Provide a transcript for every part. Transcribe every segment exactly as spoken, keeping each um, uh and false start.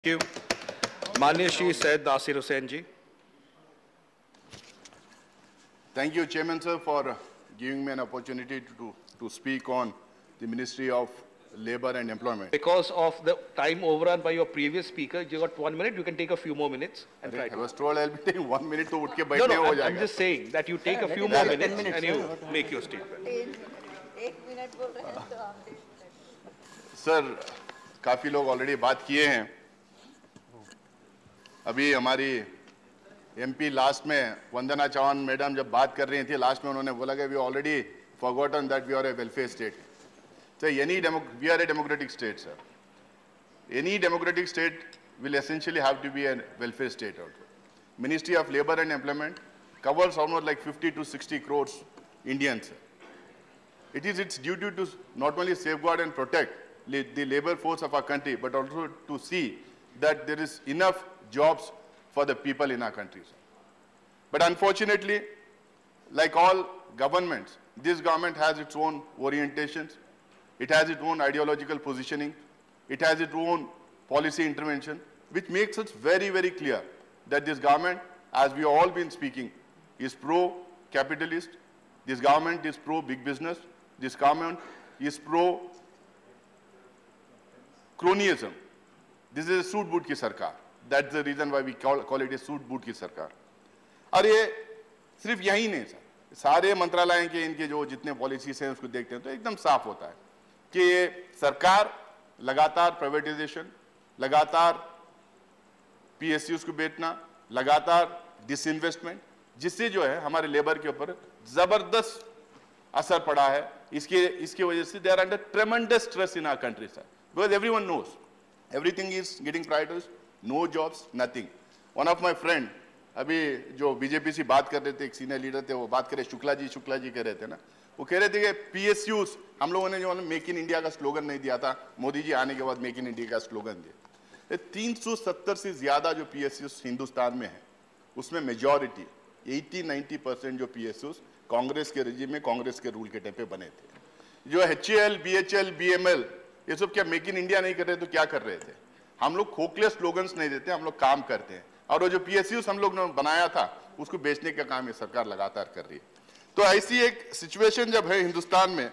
Thank you. Manya Shri Syed Nasir Hussain ji. Thank you, Chairman sir, for giving me an opportunity to, to speak on the Ministry of Labour and Employment. Because of the time overrun by your previous speaker, you got one minute, you can take a few more minutes and try I to. was told I'll be taking one minute to utke No, baithne no, ho I'm, I'm jayega. just saying that you take a few more minutes and you make your statement. एक minute बोल रहे हैं तो आप डेढ़ minute. Sir, काफी लोग already बात किए हैं। अभी हमारी एमपी लास्ट में वंदना चौहान मैडम जब बात कर रही थी, लास्ट में उन्होंने बोला कि we already forgotten that we are a welfare state. So any demo, we are a democratic state, sir. Any democratic state will essentially have to be a welfare state also. Ministry of Labour and Employment covers almost like fifty to sixty crores Indians. Sir. It is its duty to not only safeguard and protect the labor force of our country, but also to see that there is enough jobs for the people in our country, sir. But unfortunately, like all governments, this government has its own orientations. It has its own ideological positioning. It has its own policy intervention, which makes it very, very clear that this government, as we have all been speaking, is pro-capitalist. This government is pro-big business. This government is pro-cronyism. This is a suit boot ki sarkar. That's the reason why we call, call it a suit boot ki sarkar. और ये सिर्फ यही नहीं sir, सारे मंत्रालय के इनके जो जितने पॉलिसीज हैं उसको देखते हैं तो एकदम साफ होता है कि ये सरकार लगातार प्राइवेटाइजेशन, लगातार पीएसयूज को बेचना, लगातार डिसइन्वेस्टमेंट, जिससे जो है हमारे लेबर के ऊपर जबरदस्त असर पड़ा है। इसके इसकी वजह से they are under tremendous stress in our country sir, because everyone knows everything is getting prioritised, no jobs, nothing. One of my friend अभी जो बीजेपी से बात कर रहे थे, एक सीनियर लीडर थे, वो बात करे शुक्ला जी शुक्ला जी कह रहे थे ना, वो कह रहे थे कि पीएसयूज हम लोगों ने जो मेक इन इंडिया का स्लोगन नहीं दिया था, मोदी जी आने के बाद मेक इन इंडिया का स्लोगन दिया। तीन सौ सत्तर से ज्यादा जो पीएसयूज हिंदुस्तान में है, उसमें मेजॉरिटी अस्सी नब्बे परसेंट जो पीएसयूज कांग्रेस के रेजिम में, कांग्रेस के रूल के टाइम पे बने थे। जो एचएएल, बीएचएल, बीएमएल ये सब क्या मेक इन इंडिया नहीं कर रहे तो क्या कर रहे थे? हम लोग खोखले स्लोगन्स नहीं देते, हम लोग काम करते हैं। और वो जो पीएसयूज हम लोग ने बनाया था उसको बेचने का काम ये सरकार लगातार कर रही है। तो ऐसी एक सिचुएशन जब है हिंदुस्तान में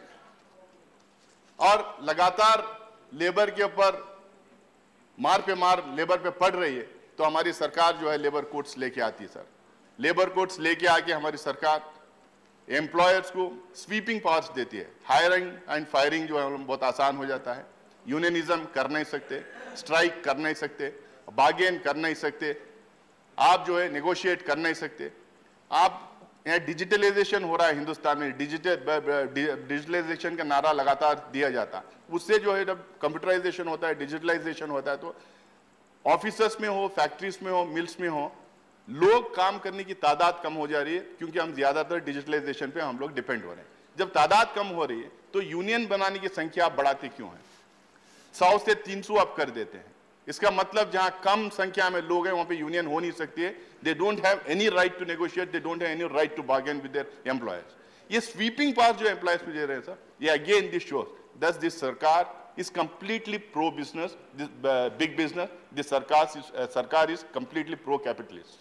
और लगातार लेबर के ऊपर मार पे मार लेबर पे पड़ रही है, तो हमारी सरकार जो है लेबर कोड्स लेके आती है सर। लेबर कोड्स लेके आके हमारी सरकार एम्प्लॉयर्स को स्वीपिंग पावर्स देती है। हायरिंग एंड फायरिंग जो है बहुत आसान हो जाता है। यूनियनिज्म कर नहीं सकते, स्ट्राइक कर नहीं सकते, बार्गेन कर नहीं सकते, आप जो है नेगोशिएट कर नहीं सकते। आप यहाँ डिजिटलाइजेशन हो रहा है हिंदुस्तान में, डिजिटल डिजिटलाइजेशन का नारा लगातार दिया जाता है। उससे जो है जब कंप्यूटराइजेशन होता है, डिजिटलाइजेशन होता है, तो ऑफिसर्स में हो, फैक्ट्रीज में हो, मिल्स में हो, लोग काम करने की तादाद कम हो जा रही है, क्योंकि हम ज्यादातर डिजिटलाइजेशन पे हम लोग डिपेंड हो रहे हैं। जब तादाद कम हो रही है तो यूनियन बनाने की संख्या आप बढ़ाते क्यों हैं? सौ से तीन सौ आप कर देते हैं। इसका मतलब जहां कम संख्या में लोग हैं वहां पे यूनियन हो नहीं सकती है। They don't have any right to negotiate, they don't have any right to bargain with their employers. ये स्वीपिंग पावर जो एम्प्लॉयर्स को दे रहे हैं सर, ये again this shows that this सरकार is completely pro business, big business. This सरकार सरकार is completely pro capitalist.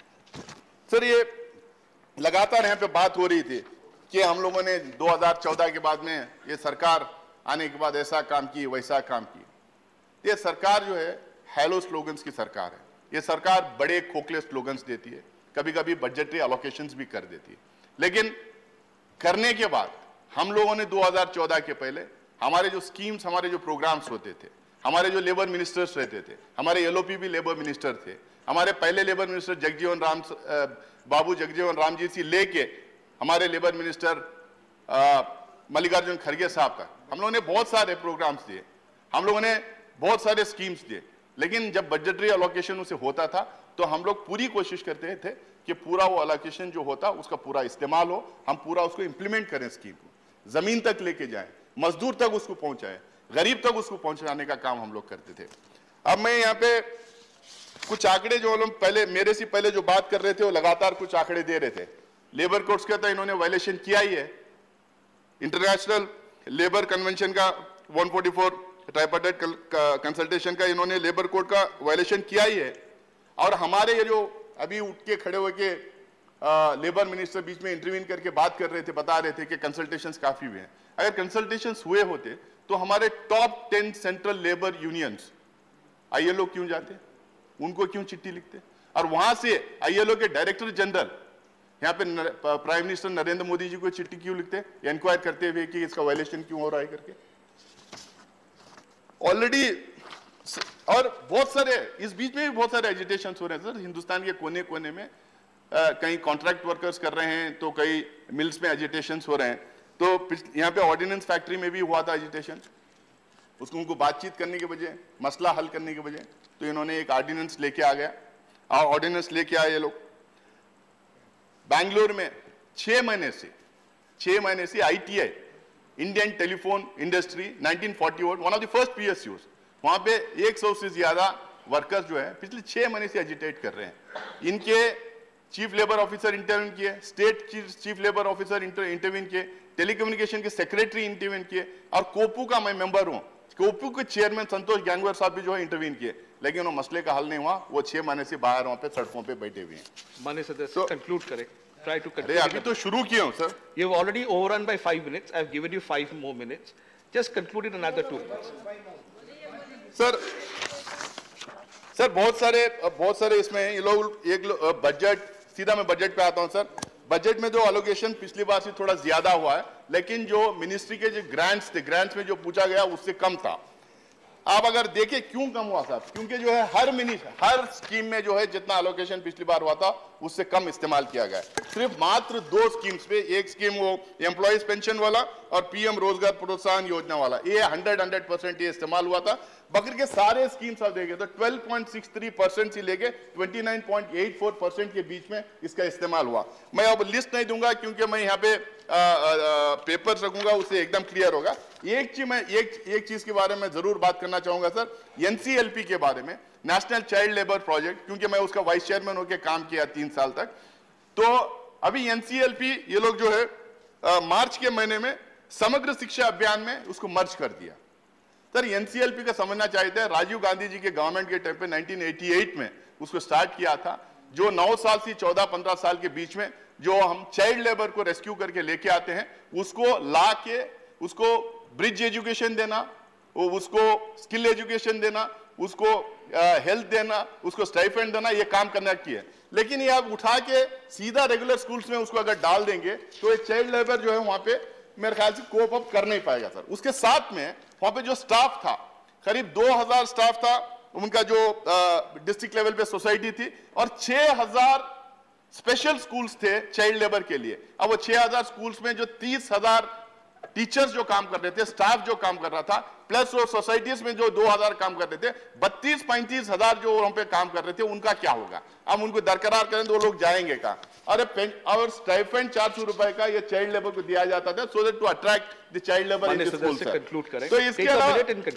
Sir ये लगातार यहाँ पे बात हो रही थी कि हम लोगों ने दो हज़ार चौदह के बाद में ये सरकार आने के बाद ऐसा काम की, वैसा काम की। ये सरकार जो है हेलो स्लोगन्स की सरकार है। ये सरकार बड़े खोखले स्लोगन्स देती है, कभी कभी बजटरी अलोकेशंस भी कर देती है, लेकिन करने के बाद हम लोगों ने दो हज़ार चौदह के पहले हमारे जो स्कीम्स, हमारे जो प्रोग्राम्स होते थे, हमारे जो लेबर मिनिस्टर्स रहते थे, हमारे एलओपी भी लेबर मिनिस्टर थे, हमारे पहले लेबर मिनिस्टर जगजीवन राम बाबू जगजीवन राम जी से लेके हमारे लेबर मिनिस्टर मल्लिकार्जुन खड़गे साहब तक हम लोगों ने बहुत सारे प्रोग्राम्स दिए, हम लोगों ने बहुत सारे स्कीम्स दिए। लेकिन जब बजटरी अलोकेशन उसे होता था तो हम लोग पूरी कोशिश करते थे कि पूरा वो अलोकेशन जो होता उसका पूरा इस्तेमाल हो, हम पूरा उसको इंप्लीमेंट करें, स्कीम को जमीन तक लेके जाएं, मजदूर तक उसको पहुंचाएं, गरीब तक उसको पहुंचाने का काम हम लोग करते थे। अब मैं यहाँ पे कुछ आंकड़े जो लोग पहले मेरे से पहले जो बात कर रहे थे वो लगातार कुछ आंकड़े दे रहे थे। लेबर कोड्स का तो इन्होंने वायलेशन किया ही है। इंटरनेशनल लेबर कन्वेंशन का एक सौ चौवालीस ट्राइपार्टाइट कंसल्टेशन का इन्होंने लेबर कोड का वायलेशन किया ही है। और हमारे ये जो अभी उठ के खड़े हुए के लेबर मिनिस्टर बीच में इंटरवीन करके बात कर रहे थे, बता रहे थे कि कंसल्टेशंस काफी हुए हैं। अगर कंसल्टेशंस हुए होते तो हमारे top ten central labour unions ILO क्यों जाते, उनको क्यों चिट्ठी लिखते, और वहां से आईएलओ के डायरेक्टर जनरल यहाँ पे प्राइम मिनिस्टर नरेंद्र मोदी जी को चिट्ठी क्यों लिखते, इंक्वायर करते हुए कि इसका वायलेशन क्यों हो रहा है करके। ऑलरेडी और बहुत सारे इस बीच में भी बहुत सारे एजिटेशन हो रहे हैं सर, हिंदुस्तान के कोने कोने में आ, कई कॉन्ट्रैक्ट वर्कर्स कर रहे हैं, तो कई मिल्स में एजिटेशन हो रहे हैं। तो यहाँ पे ऑर्डिनेंस फैक्ट्री में भी हुआ था एजिटेशन, उसको उनको बातचीत करने के बजाय, मसला हल करने के बजाय, तो इन्होंने एक ऑर्डिनेंस लेके आ गया और ऑर्डिनेंस लेके आए ये लोग। बैंगलोर में छह महीने से छह महीने से ITI, Indian telephone industry, nineteen forty one, one of the first PSUs, वहां पे एक सौ से ज्यादा वर्कर्स जो है पिछले छह महीने से एजिटेट कर रहे हैं। इनके चीफ लेबर ऑफिसर इंटरव्यू किए, state chief labour officer interview किए, टेलीकम्युनिकेशन के सेक्रेटरी इंटरव्यू किए, और कोपू का मैं मेंबर हूं, कोपू के चेयरमैन संतोष गंगवार साहब भी जो है इंटरव्यू किए, लेकिन वो मसले का हल नहीं हुआ। वो छह महीने से बाहर वहां पे सड़कों पे बैठे हुए हैं। माननीय सदस्य, कंक्लूड करें, ट्राई टू अरे कंक्लूड। अभी तो शुरू किए हूं sir. You have already overrun by five minutes. I have given you five more minutes. Just conclude in another two minutes. Sir sir बहुत सारे बहुत सारे इसमें ये लोग एक बजट, सीधा मैं बजट पे आता हूं सर। बजट में जो अलोकेशन पिछली बार से थोड़ा ज्यादा हुआ है, लेकिन जो मिनिस्ट्री के जो ग्रांट्स थे, ग्रांट्स में जो पूछा गया उससे कम था। आप अगर देखें क्यों कम हुआ साहब, क्योंकि जो है हर मिनिस्टर हर स्कीम में जो है जितना अलोकेशन पिछली बार हुआ था उससे कम इस्तेमाल किया गया। सिर्फ मात्र दो स्कीम्स पे, एक स्कीम वो एम्प्लॉयज पेंशन वाला और पीएम रोजगार प्रोत्साहन योजना वाला, ये हंड्रेड हंड्रेड परसेंट ये इस्तेमाल हुआ था। बकर के सारे स्कीम्स आप देखें तो twelve point six three percent से लेके twenty nine point eight four percent के बीच में इसका इस्तेमाल हुआ। मैं अब लिस्ट नहीं दूंगा क्योंकि मैं यहाँ पे आ, आ, आ, पेपर रखूंगा, उससे एकदम क्लियर होगा। एक चीज मैं एक एक चीज के बारे में जरूर बात करना चाहूंगा सर, एनसीएलपी के बारे में, नेशनल चाइल्ड लेबर प्रोजेक्ट, क्योंकि मैं उसका वाइस चेयरमैन होकर काम किया तीन साल तक। तो अभी एनसीएलपी ये लोग जो है आ, मार्च के महीने में समग्र शिक्षा अभियान में उसको मर्ज कर दिया। सर एनसीएलपी का समझना चाहिए था, राजीव गांधी जी के गवर्नमेंट के टाइम पे नाइनटीन एटी एट में उसको स्टार्ट किया था, जो नौ साल से चौदह पंद्रह साल के बीच में जो हम चाइल्ड लेबर को रेस्क्यू करके लेके आते हैं, उसको ला के उसको ब्रिज एजुकेशन देना, उसको स्किल एजुकेशन देना, उसको हेल्थ देना, उसको स्टाइपेंड देना, ये काम करना किया। लेकिन ये आप उठा के सीधा रेगुलर स्कूल्स में उसको अगर डाल देंगे तो ये चाइल्ड लेबर जो है वहां पे मेरे ख्याल से कोप अप कर नहीं पाएगा सर। उसके साथ में वहां पे जो स्टाफ था, करीब दो हजार स्टाफ था उनका, जो डिस्ट्रिक्ट लेवल पे सोसाइटी थी, और छह हजार स्पेशल स्कूल्स थे चाइल्ड लेबर के लिए। अब वो छह हजार स्कूल्स में जो तीस हजार टीचर्स जो काम कर रहे थे, स्टाफ जो काम कर रहा था, प्लस वो सोसाइटीज में जो दो हजार काम कर रहे थे, बत्तीस पैंतीस हजार जो वहां पे काम कर रहे थे, उनका क्या होगा? अब उनको दरकरार करें तो वो लोग जाएंगे कहां? अरे और स्टाइपेंड चार सौ रुपए का ये चाइल्ड लेबर को दिया जाता था, so that to attract the child labour in school. तो इसके अलावा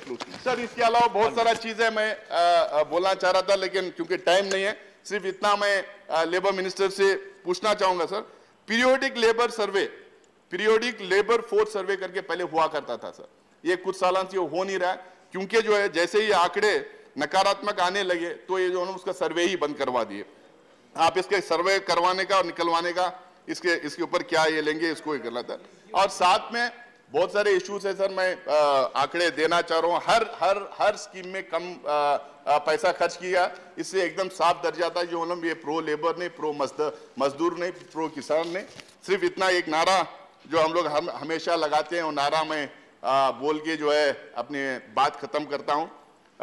सर इसके अलावा बहुत सारा चीजें मैं आ, आ, बोलना चाह रहा था, लेकिन क्योंकि टाइम नहीं है, सिर्फ इतना मैं लेबर मिनिस्टर से पूछना चाहूंगा sir. Periodic labour survey, periodic labour force survey करके पहले हुआ करता था सर, ये कुछ सालों से हो नहीं रहा है, क्योंकि जो है जैसे ही आंकड़े नकारात्मक आने लगे तो ये जो है उसका सर्वे ही बंद करवा दिए। आप इसके सर्वे करवाने का और निकलवाने का इसके इसके ऊपर क्या ये लेंगे, इसको कर रहा था। और साथ में बहुत सारे इश्यूज है सर, मैं आंकड़े देना चाह रहा हूँ। हर हर हर स्कीम में कम आ, आ, पैसा खर्च किया, इससे एकदम साफ दर्जा था जो हम ये प्रो लेबर नहीं, प्रो मजदूर नहीं, प्रो किसान नहीं। सिर्फ इतना एक नारा जो हम लोग हम हमेशा लगाते हैं, वो नारा में आ, बोल के जो है अपनी बात खत्म करता हूँ।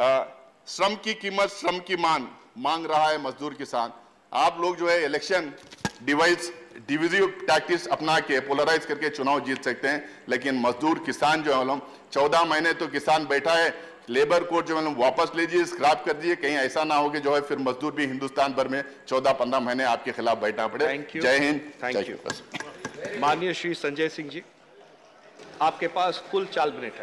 श्रम की कीमत, श्रम की मांग, मांग रहा है मजदूर किसान। आप लोग जो है इलेक्शन डिवाइस डिविजिव टैक्टिक्स अपना के पोलराइज करके चुनाव जीत सकते हैं, लेकिन मजदूर किसान जो है चौदह महीने तो किसान बैठा है, लेबर कोड जो है वापस लीजिए, स्क्रैप कर दीजिए। कहीं ऐसा ना हो कि जो है फिर मजदूर भी हिंदुस्तान भर में चौदह पंद्रह महीने आपके खिलाफ बैठना पड़े। जय हिंद, थैंक यू। माननीय श्री संजय सिंह जी, आपके पास कुल चार मिनट है।